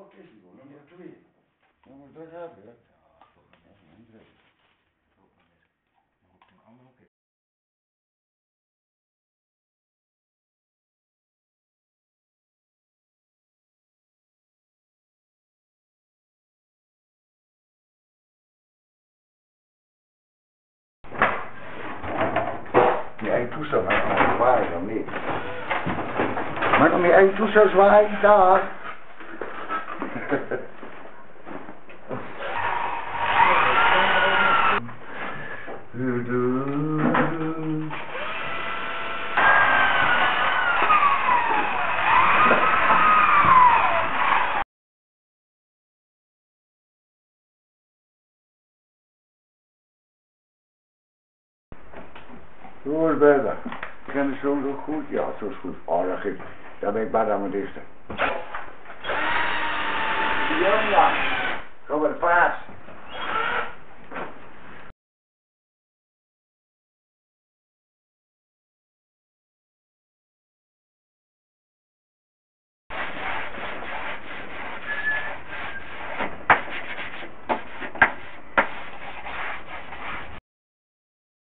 Wat is die gewoon? Nummer 2. Nummer 3 heb je. Ja, toch niet. Dat is niet drie. Ook niet. Dan moet ik een andere keer. Die één toestel mag nog zwaaien dan niet. Mag nog niet één toestel zwaaien? Daar. Hoe is het beter? Ken je zo goed? Ja, zo is goed. Oh, dat ben ik bij de eerste.